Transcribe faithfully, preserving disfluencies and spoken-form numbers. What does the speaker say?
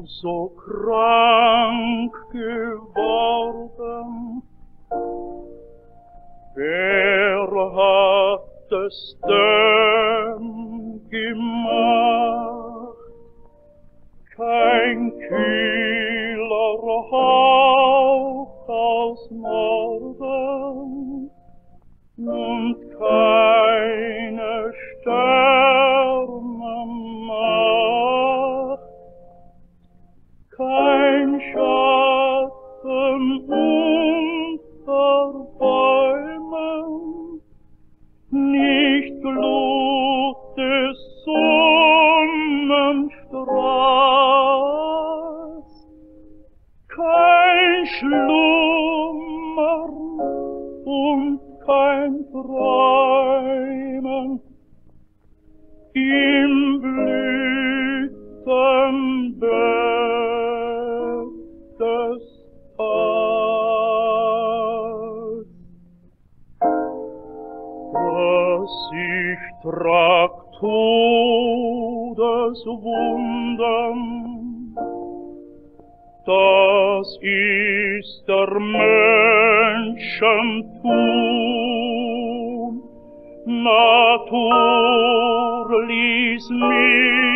so krank geworden. Wer hat es denn gemacht? Kein kühler Hauch aus Norden und keine Sternenmacht, kein Schatten unter Bäumen, nicht Glut des Sonnenstrahls, kein Schlummern und kein Träumen im Blütenbett des Tags. Das ich trag Todeswunden, das ist der Menschentum. Natur ließ mich